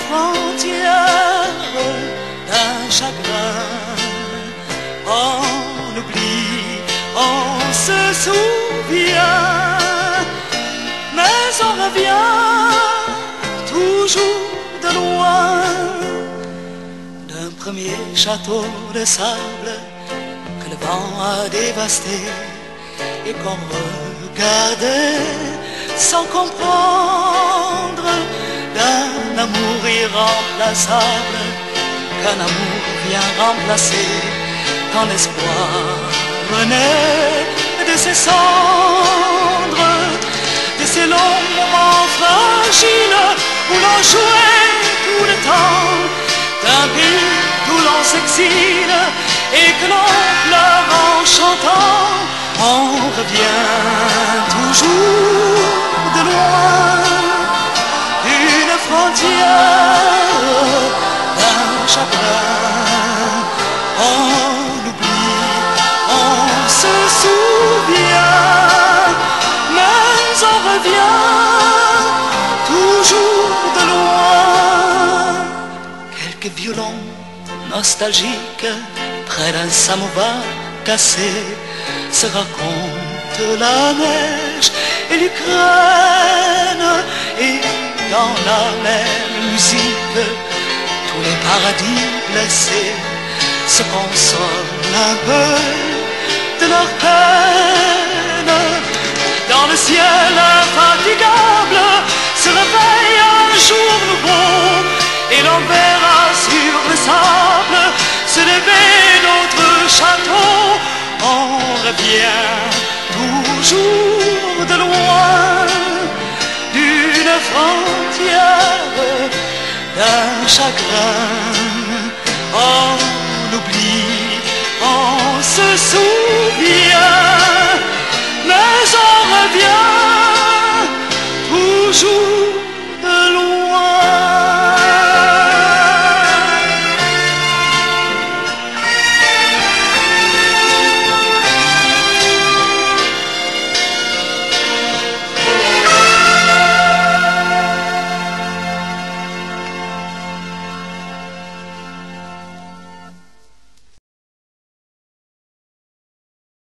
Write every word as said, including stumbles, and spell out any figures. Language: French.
frontière d'un chagrin. On oublie, on se souvient, mais on revient toujours de loin d'un premier château de sable que le vent a dévasté et qu'on regardait sans comprendre, d'un amour irremplaçable qu'un amour vient remplacer quand l'espoir renaît de ses cendres, de ces longs moments fragiles où l'on jouait tout le temps, d'un pays où l'on s'exile et que l'on pleure en chantant. On revient toujours de loin d'une frontière d'un chagrin. On oublie, on se souvient, mais on revient toujours de loin. Quelques violons nostalgiques près d'un samovar cassé se racontent la neige et l'Ukraine, et dans la même musique tous les paradis blessés se consolent un peu de leur peine. Dans le ciel infatigable se réveille un jour nouveau, et l'on verra sur le sable se lever notre château. On revient toujours de loin d'une frontière d'un chagrin. On oublie, on se souvient, mais on revient toujours